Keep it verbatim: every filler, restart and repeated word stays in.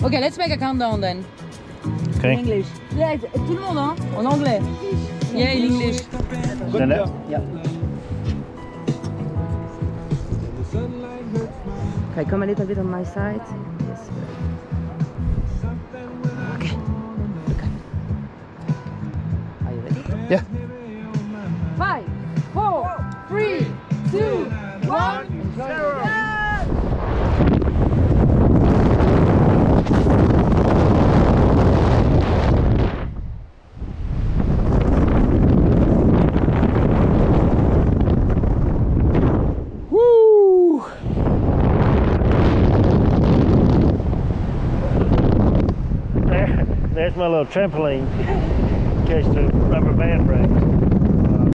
Okay, let's make a countdown then. Okay. In English. Yeah, tout le monde, hein? En anglais. Yeah, in English. Is that it? Yeah. Okay, come a little bit on my side. Yes. Okay. Okay. Are you ready? Yeah. Five, four, three, two, one. Enjoy the day. Woo! There, there's my little trampoline. Catch the rubber band breaks.